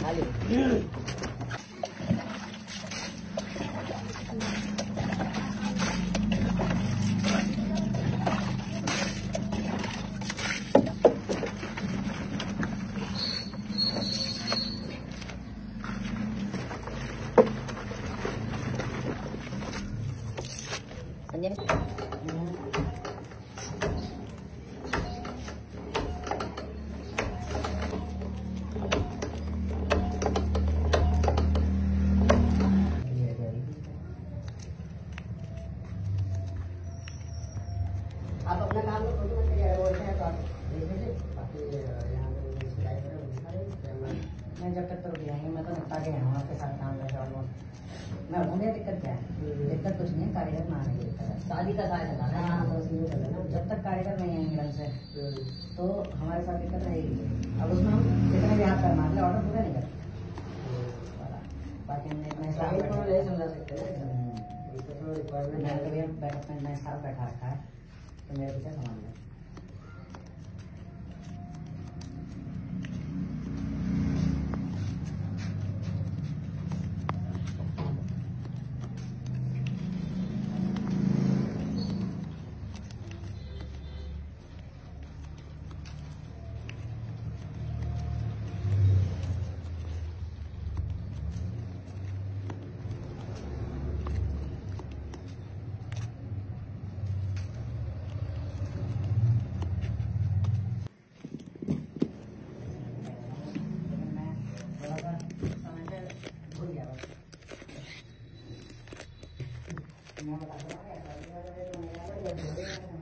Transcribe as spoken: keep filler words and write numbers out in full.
आप अपना काम तो खुद में वो है तो आप देख लीजिए, बाकी यहाँ पे शिकायत करें दिखा देंगे। मैं जब तक तो रुक जाएंगे, मैं तो निपटा के हूँ आपके साथ काम करके ऑलमोस्ट। मैं मुझे दिक्कत क्या है, दिक्कत कुछ नहीं है, कारीगर में आने की दिक्कत है। शादी का कार्य चला रहा है, हाँ बस ये चल रहा है। जब तक कारीगर नहीं आएंगे ढंग से तो हमारे साथ दिक्कत रहेगी। अब उसमें हम कितने भी हाथ कर मार ले, ऑर्डर पूरा नहीं करते। बाकी हमने इतना हिसाब नहीं समझा सकते, मैंने कभी बैकअप में इतना हिसाब बैठा रखा है तो मेरे पीछे सामान है। मैं बता दूँगा